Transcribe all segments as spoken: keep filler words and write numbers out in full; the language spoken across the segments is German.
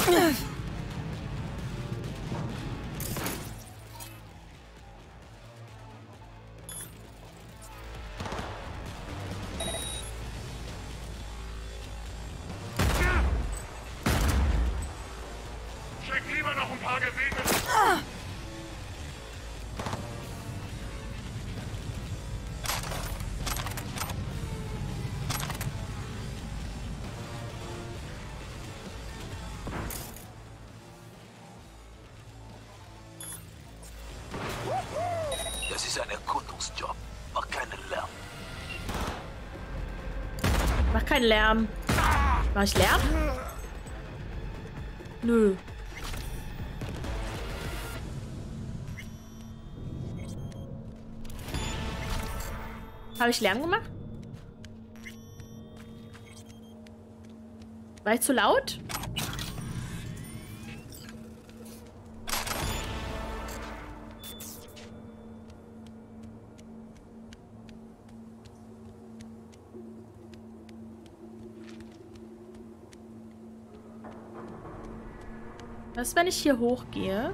Das ist ein Erkundungsjob. Mach keinen Lärm. Mach keinen Lärm. Mach ich Lärm? Nö. Habe ich Lärm gemacht? War ich zu laut? Was, wenn ich hier hochgehe?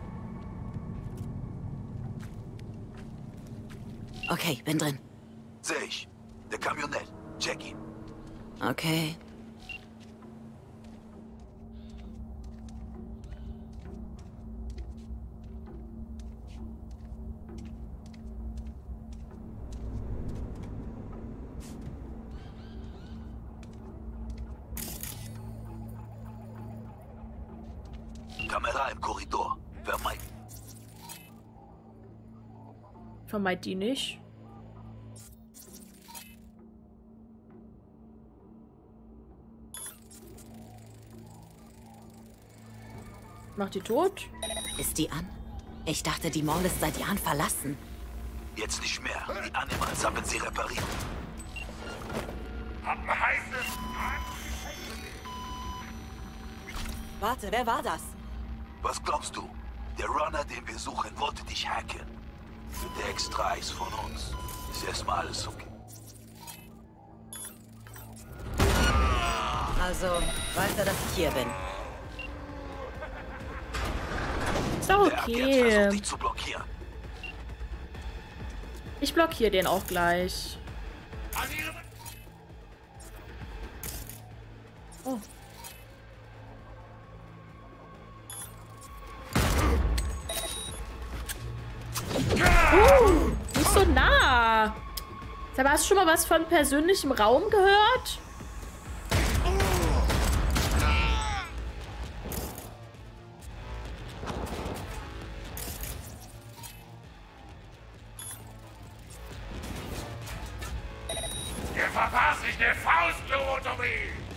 Okay, bin drin. Sehe ich. Der Kamionett. Check ihn. Okay. Kamera im Korridor. Vermeiden. Vermeid die nicht. Mach die tot. Ist die an? Ich dachte, die Mall ist seit Jahren verlassen. Jetzt nicht mehr. Die Animals haben sie repariert. Hab ein heißes... Warte, wer war das? Was glaubst du? Der Runner, den wir suchen, wollte dich hacken. Der Extra ist von uns. Ist erstmal alles okay. Also, weiß er, dass ich hier bin. Ist doch Der hat jetzt okay. versucht, dich zu blockieren. Ich blockiere den auch gleich. Oh. Uh, nicht so nah. Sag mal, hast du schon mal was von persönlichem Raum gehört? Ihr verpasst nicht eine Faustlobotomie!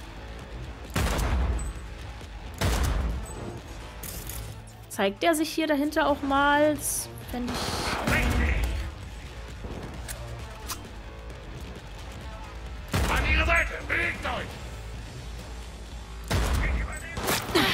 Zeigt der sich hier dahinter auch mal? Das fänd ich... Richtig! An ihre Seite! Bewegt euch! Ich übernehme.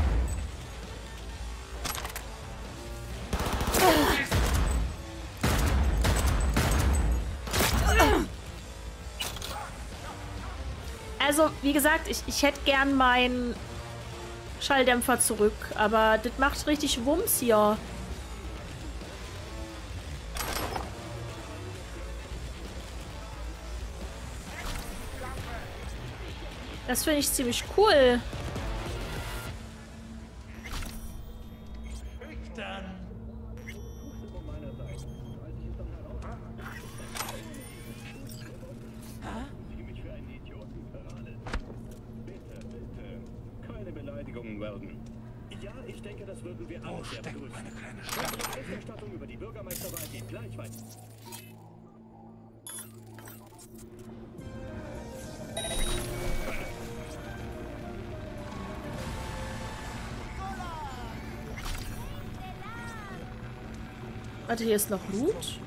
Also, wie gesagt, ich, ich hätte gern meinen Schalldämpfer zurück, aber das macht richtig Wumms hier. Das finde ich ziemlich cool. Weldon. Ja, ich denke, das würden wir alle sehr begrüßen. Meine kleine Schlange. Die Berichterstattung über die Bürgermeisterwahl geht gleich weiter. Warte, hier ist noch Loot.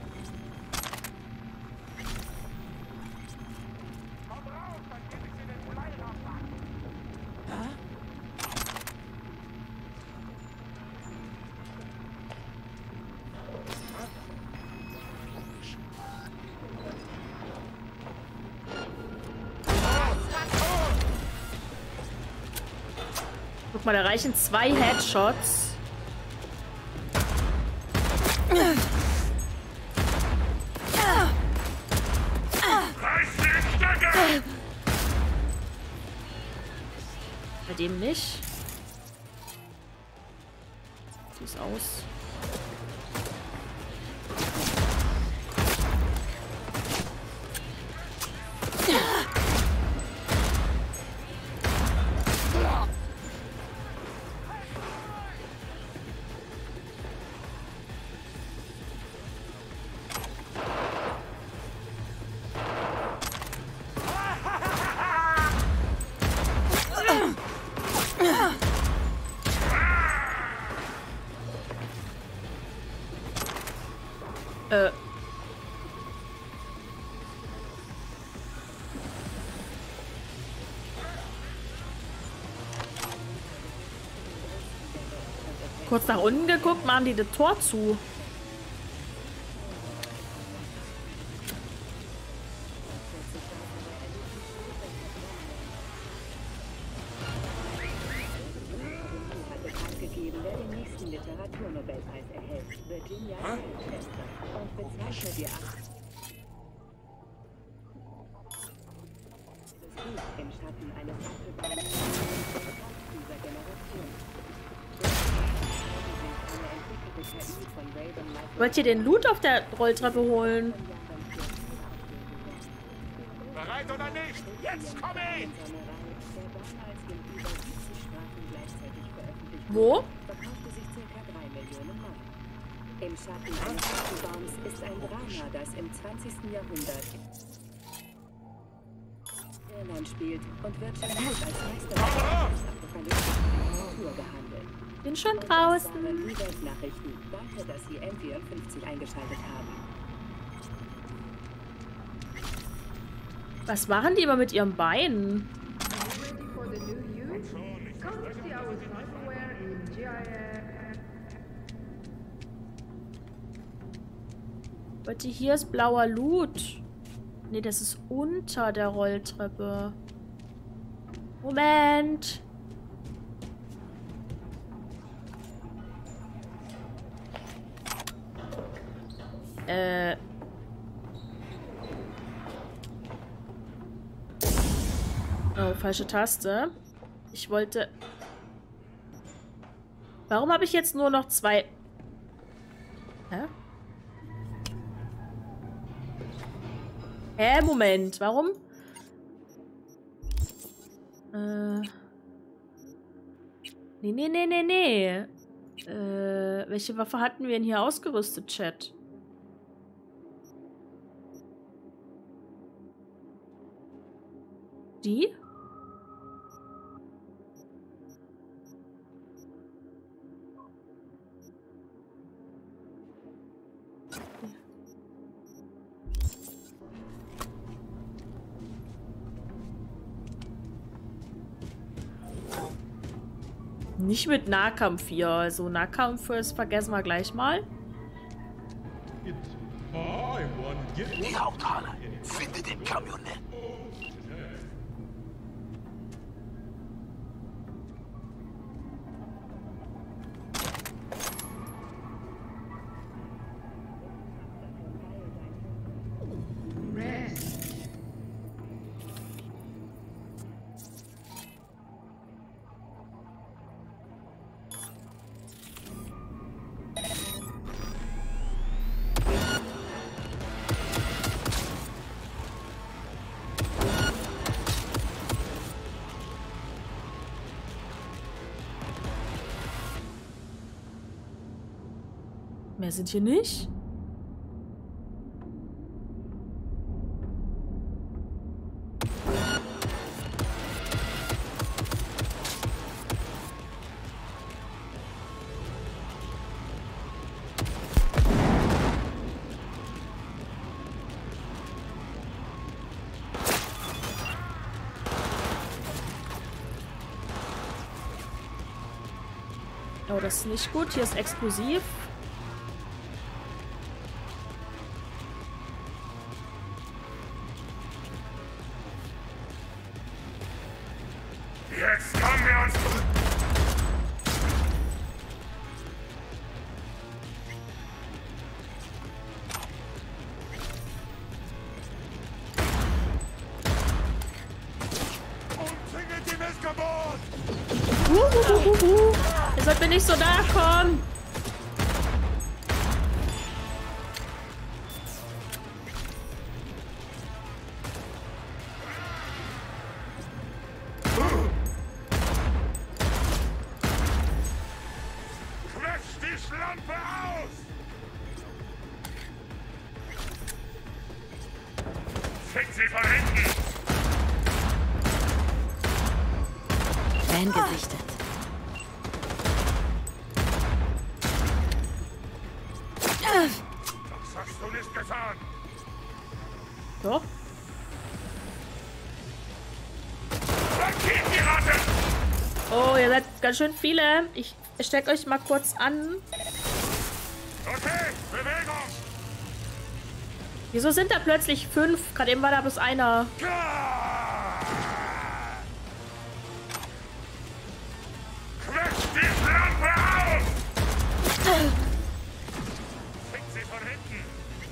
Guck mal, da reichen zwei Headshots. Bei dem nicht. Sieht's aus. Äh. Kurz nach unten geguckt, machen die das Tor zu. Wollt ihr den Loot auf der Rolltreppe holen? Bereit oder nicht? Jetzt komm ich! Wo? Im Schatten eines Apfelbaums ist ein Drama, das im zwanzigsten Jahrhundert Irland spielt und wird schon als Meisterwerk apokalyptischer Natur gehandelt. Bin schon draußen. Die Weltnachrichten. Danke, dass Sie M vierundfünfzig eingeschaltet haben. Was machen die immer mit ihren Beinen? Warte, hier ist blauer Loot. Nee, das ist unter der Rolltreppe. Moment. Äh. Oh, falsche Taste. Ich wollte... Warum habe ich jetzt nur noch zwei... Hä? Hä, Moment. Warum? Äh... Nee, nee, nee, nee, nee. Äh, welche Waffe hatten wir denn hier ausgerüstet, Chat? Die? Nicht mit Nahkampf hier. Also Nahkampf ist vergessen wir gleich mal. Die Haupthalle. Finde den Kamionett. Mehr sind hier nicht. Oh, das ist nicht gut. Hier ist explosiv. Jetzt kommen wir uns... Uh, uh, uh, uh, uh. Ihr sollt mir nicht so nahe kommen. Quetsch die Schlampe aus! Fick sie von hinten! Van gesichtet. Das hast du nicht getan! Doch. Markiert die Ratte! Oh, ihr seid ganz schön viele. Ich steck euch mal kurz an. Okay, Bewegung! Wieso sind da plötzlich fünf? Gerade eben war da bloß einer. Quetsch die Schlampe aus! Fick sie von hinten!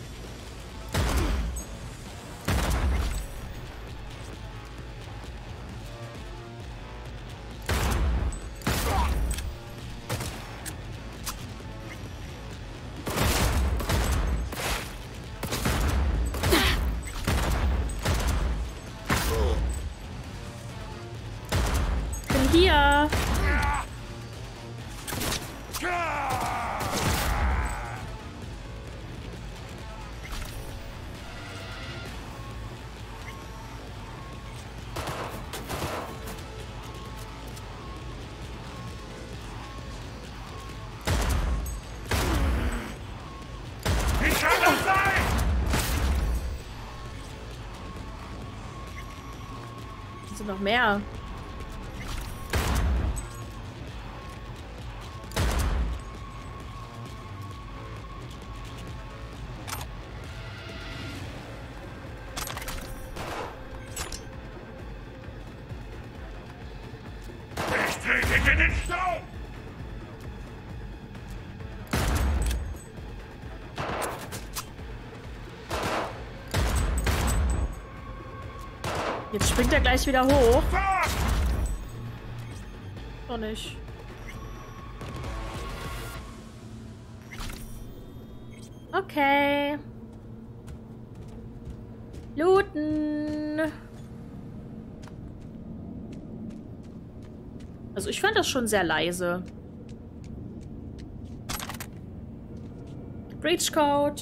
Bin hier. Wie kann das sein? Es sind noch mehr. Ich trete dich in den Staub! Jetzt springt er gleich wieder hoch. Fort! Doch nicht. Okay. Looten. Also ich fand das schon sehr leise. Breach Code.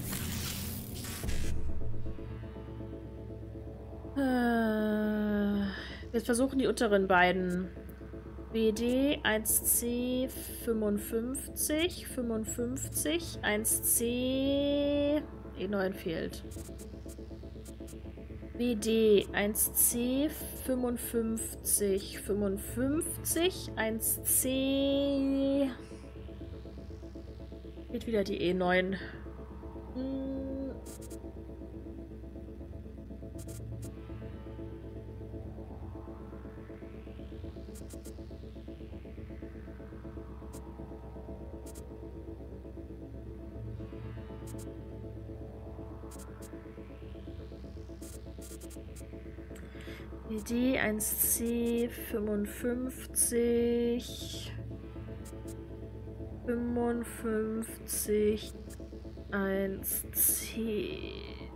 Äh, wir versuchen die unteren beiden. B D eins C fünfundfünfzig, fünfundfünfzig, eins C E neun fehlt. B D eins C fünfundfünfzig, fünfundfünfzig, eins C fehlt wieder die E neun. Hm. B D eins C fünfundfünfzig, fünfundfünfzig, eins C.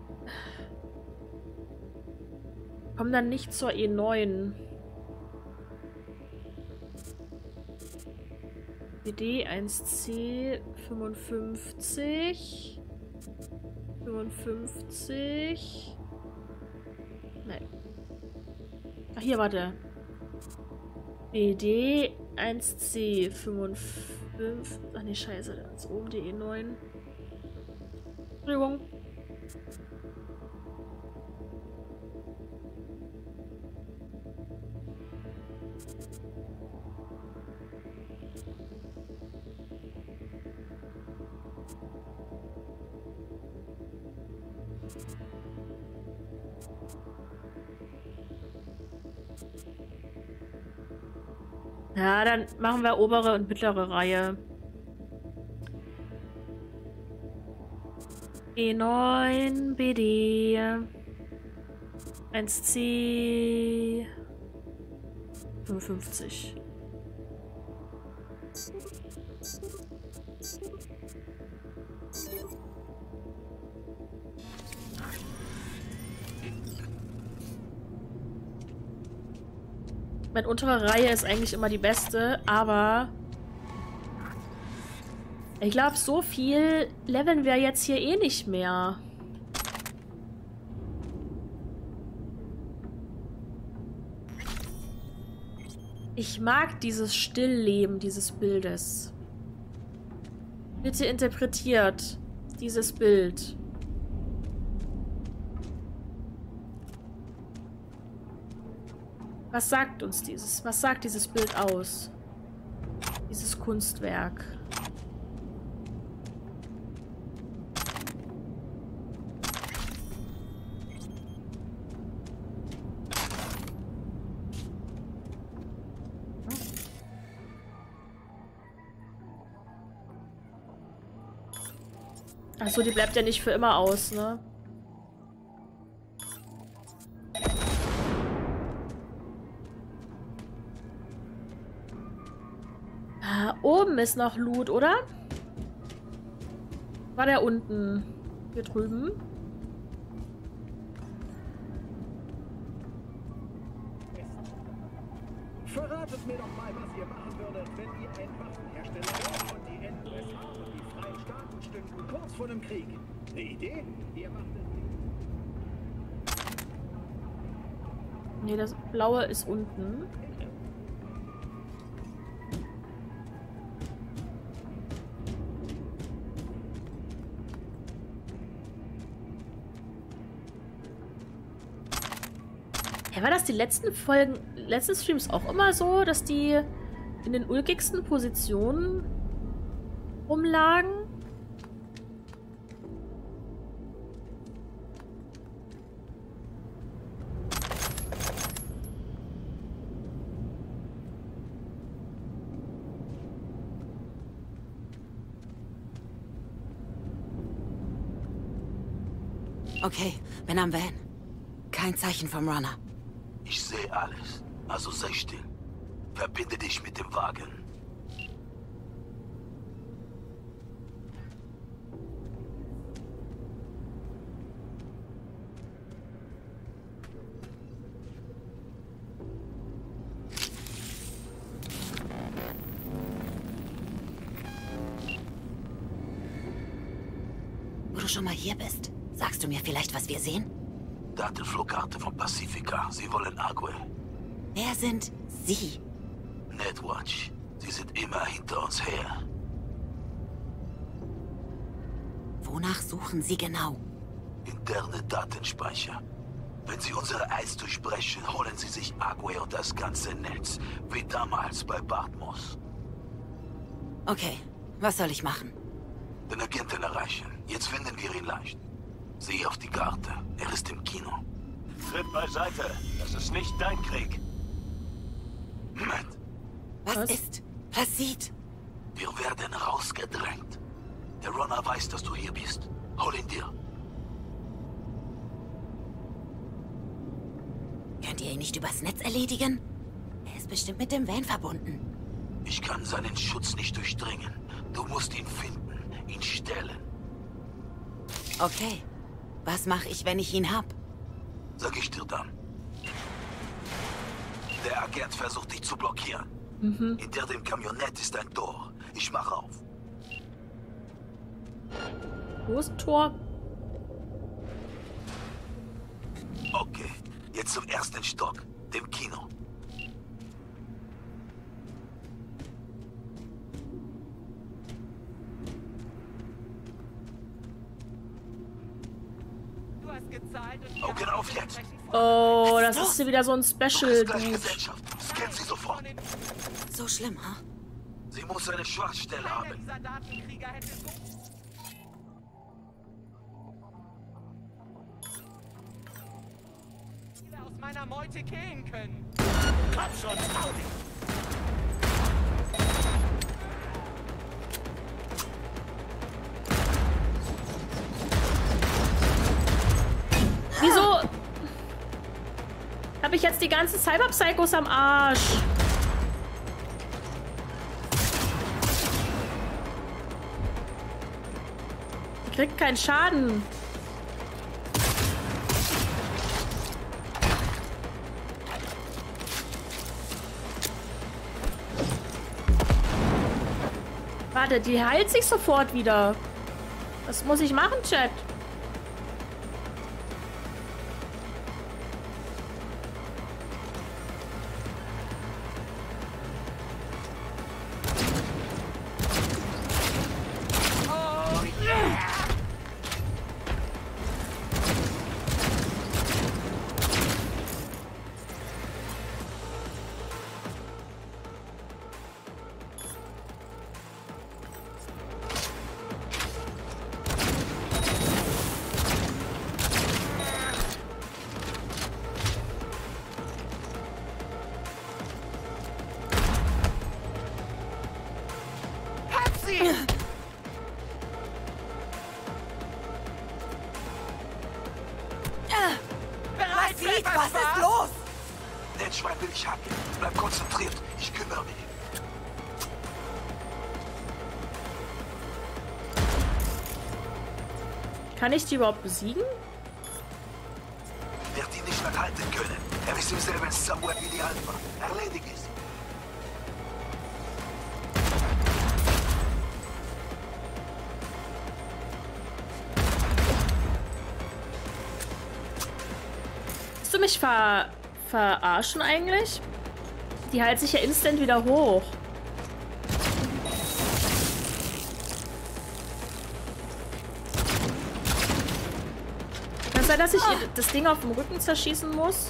Komm dann nicht zur E neun. B D eins C fünfundfünfzig, fünfundfünfzig. Nein. Ach, hier, warte. B D eins C fünfundfünfzig. Ach nee, scheiße. Da ist oben die E neun. Entschuldigung. Ja, dann machen wir obere und mittlere Reihe. E neun, B D, eins C, fünfundfünfzig. Meine untere Reihe ist eigentlich immer die beste, aber ich glaube, so viel leveln wir jetzt hier eh nicht mehr. Ich mag dieses Stillleben dieses Bildes. Bitte interpretiert dieses Bild. Was sagt uns dieses? Was sagt dieses Bild aus? Dieses Kunstwerk. Achso, die bleibt ja nicht für immer aus, ne? Ah, oben ist noch Loot, oder? War der unten? Hier drüben? Verratet mir doch mal, was ihr machen würdet, wenn ihr ein Waffenhersteller wärt und die N U S A und die Freien Staaten stünden kurz vor dem Krieg. Eine Idee? Ihr macht es. Ne, das Blaue ist unten. Ja, war das die letzten Folgen, letzten Streams auch immer so, dass die in den ulkigsten Positionen rumlagen? Okay, bin am Van. Kein Zeichen vom Runner. Ich sehe alles. Also sei still. Verbinde dich mit dem Wagen. Wo du schon mal hier bist, sagst du mir vielleicht, was wir sehen? Datenflugkarte von Pacifica. Sie wollen Agwe. Wer sind Sie? Netwatch. Sie sind immer hinter uns her. Wonach suchen Sie genau? Interne Datenspeicher. Wenn Sie unsere Eis durchbrechen, holen Sie sich Agwe und das ganze Netz. Wie damals bei Bartmoss. Okay, was soll ich machen? Den Agenten erreichen. Jetzt finden wir ihn leicht. Sieh auf die Karte. Er ist im Kino. Tritt beiseite. Das ist nicht dein Krieg. Moment. Was, Was? ist passiert? Wir werden rausgedrängt. Der Runner weiß, dass du hier bist. Hol ihn dir. Könnt ihr ihn nicht übers Netz erledigen? Er ist bestimmt mit dem Van verbunden. Ich kann seinen Schutz nicht durchdringen. Du musst ihn finden, ihn stellen. Okay. Was mache ich, wenn ich ihn hab? Sag ich dir dann. Der Agent versucht dich zu blockieren. Mhm. Hinter dem Kamionett ist ein Tor. Ich mach auf. Wo ist ein Tor? Okay, jetzt zum ersten Stock, dem Kino. Augen auf jetzt. Oh, das ist hier wieder so ein Du Special. bist gleich Dude. Gesellschaft. Scan sie sofort. So schlimm, ha? Sie muss eine Schwachstelle haben. Dieser Datenkrieger hätte so viele aus meiner Meute killen können. Komm schon, Audi! Wieso habe ich jetzt die ganzen Cyberpsychos am Arsch? Kriegt keinen Schaden. Warte, die heilt sich sofort wieder. Was muss ich machen, Chat? Was ist los? Netzschwein will ich hacken. Bleib konzentriert. Ich kümmere mich. Kann ich die überhaupt besiegen? Wird die nicht mehr halten können. Er ist im selben Samuel wie die Alpha. Erledigt es. Willst du mich ver verarschen eigentlich? Die heilt sich ja instant wieder hoch. Kann es sein, dass ich ihr das Ding auf dem Rücken zerschießen muss?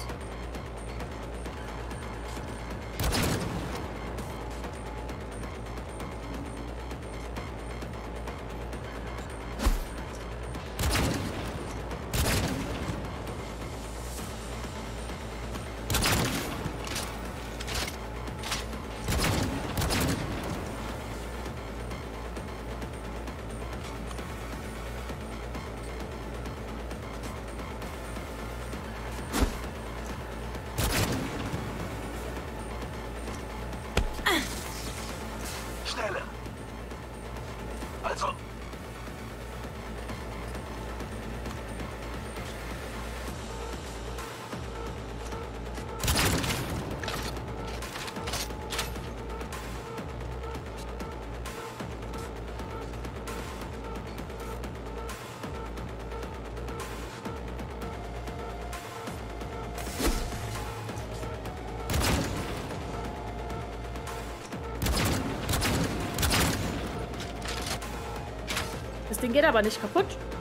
Schneller. Also. Das Ding geht aber nicht kaputt.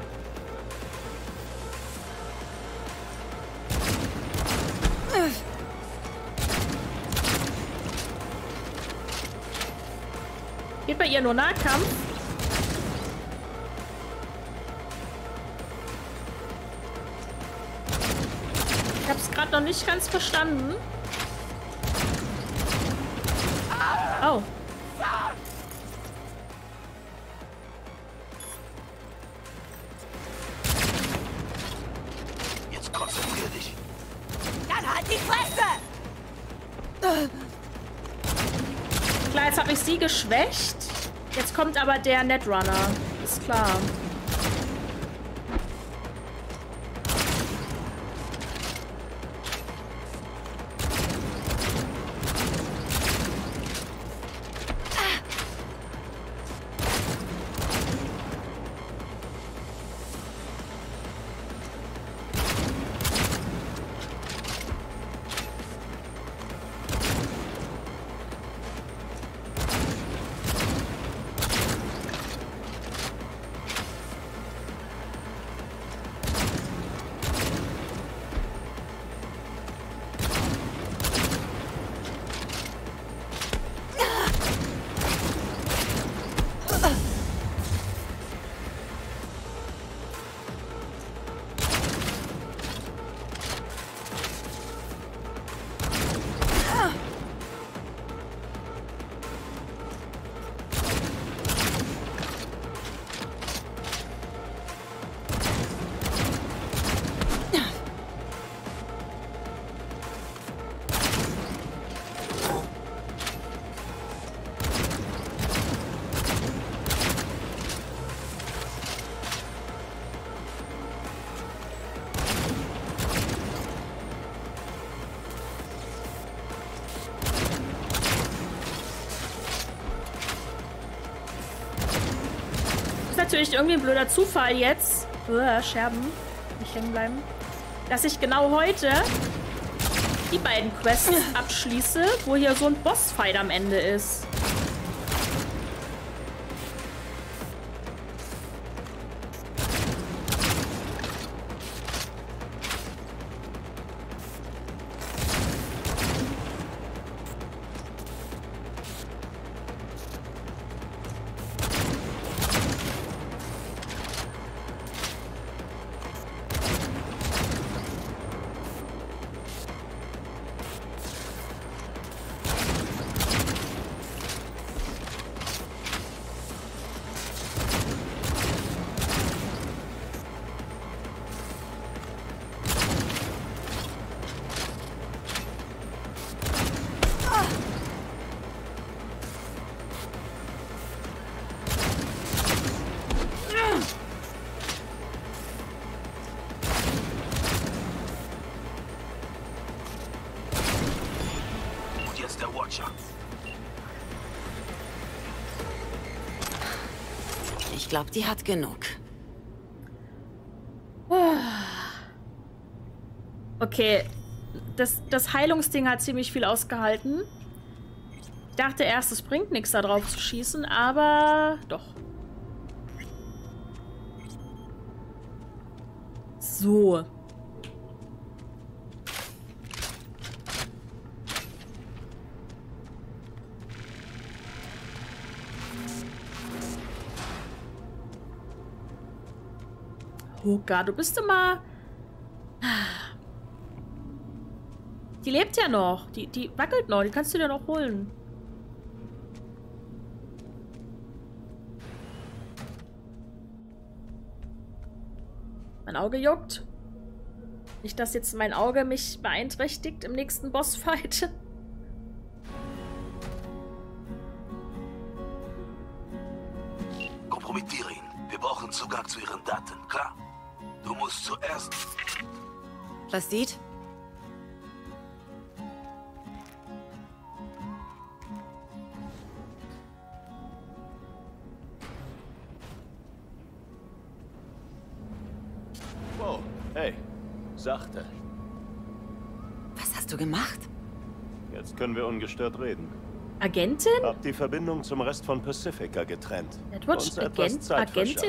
Geht bei ihr nur Nahkampf? Ich hab's gerade noch nicht ganz verstanden. Oh. Jetzt konzentrier dich. Dann halt die Fresse! Klar, jetzt habe ich sie geschwächt. Jetzt kommt aber der Netrunner. Ist klar. natürlich irgendwie ein blöder Zufall jetzt. Uah, Scherben. Nicht hängen bleiben. Dass ich genau heute die beiden Quests abschließe, wo hier so ein Bossfight am Ende ist. Ich glaube, die hat genug. Okay, das, das Heilungsding hat ziemlich viel ausgehalten. Ich dachte erst, es bringt nichts, da drauf zu schießen, aber doch. So. Hoka, du bist immer... Die lebt ja noch. Die, die wackelt noch. Die kannst du dir noch holen. Mein Auge juckt. Nicht, dass jetzt mein Auge mich beeinträchtigt im nächsten Bossfight. Kompromittiere ihn. Wir brauchen Zugang zu ihren Daten, klar? Du musst zuerst... Placid? Wow, hey, sachte. Was hast du gemacht? Jetzt können wir ungestört reden. Agentin? Hab die Verbindung zum Rest von Pacifica getrennt. Edward, Agent, Agentin?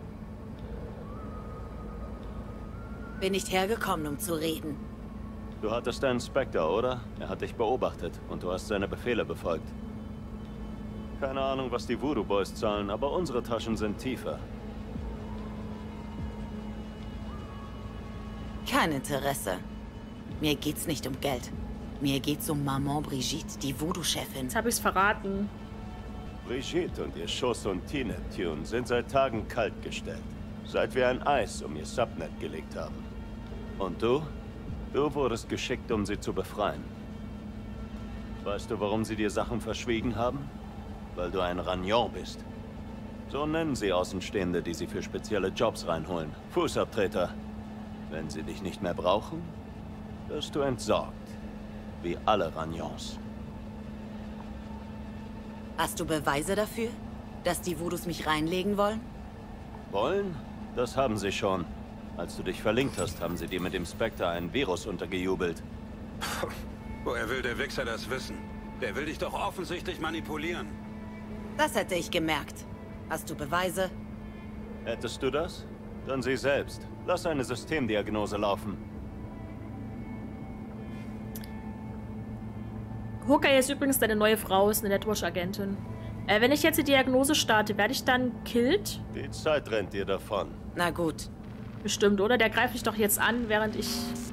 Bin nicht hergekommen, um zu reden. Du hattest einen Spectre, oder? Er hat dich beobachtet und du hast seine Befehle befolgt. Keine Ahnung, was die Voodoo Boys zahlen, aber unsere Taschen sind tiefer. Kein Interesse. Mir geht's nicht um Geld. Mir geht's um Maman Brigitte, die Voodoo-Chefin. Jetzt habe ich's verraten. Brigitte und ihr Schuss und T-Neptune sind seit Tagen kaltgestellt. Seit wir ein Eis um ihr Subnet gelegt haben. Und du? Du wurdest geschickt, um sie zu befreien. Weißt du, warum sie dir Sachen verschwiegen haben? Weil du ein Ragnon bist. So nennen sie Außenstehende, die sie für spezielle Jobs reinholen. Fußabtreter. Wenn sie dich nicht mehr brauchen, wirst du entsorgt. Wie alle Ragnons. Hast du Beweise dafür, dass die Voodoos mich reinlegen wollen? Wollen? Das haben sie schon. Als du dich verlinkt hast, haben sie dir mit dem Spectre ein Virus untergejubelt. Woher will der Wichser das wissen? Der will dich doch offensichtlich manipulieren. Das hätte ich gemerkt. Hast du Beweise? Hättest du das? Dann sieh selbst. Lass eine Systemdiagnose laufen. Hawkeye ist übrigens deine neue Frau, ist eine Netwatch-Agentin. Äh, wenn ich jetzt die Diagnose starte, werde ich dann killed? Die Zeit rennt dir davon. Na gut. Bestimmt, oder? Der greift mich doch jetzt an, während ich